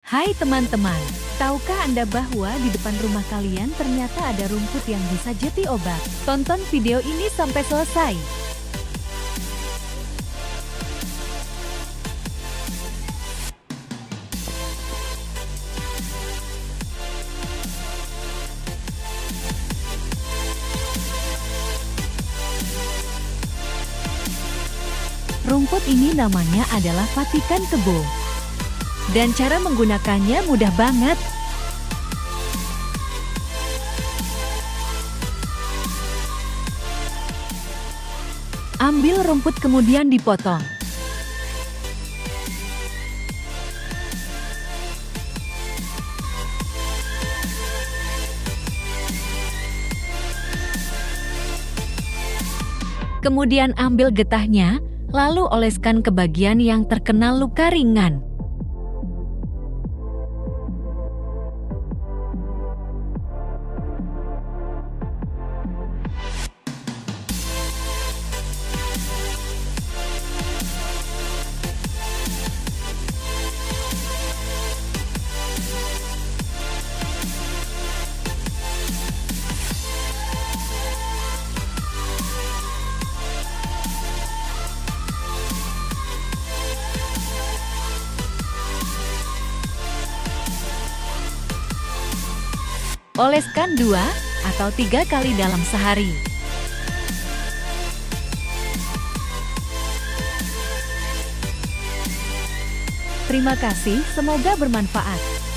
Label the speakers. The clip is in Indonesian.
Speaker 1: Hai teman-teman, tahukah Anda bahwa di depan rumah kalian ternyata ada rumput yang bisa jadi obat? Tonton video ini sampai selesai. Rumput ini namanya adalah Vatikan kebo. Dan cara menggunakannya mudah banget. Ambil rumput kemudian dipotong. Kemudian ambil getahnya, lalu oleskan ke bagian yang terkena luka ringan. Oleskan 2 atau 3 kali dalam sehari. Terima kasih, semoga bermanfaat.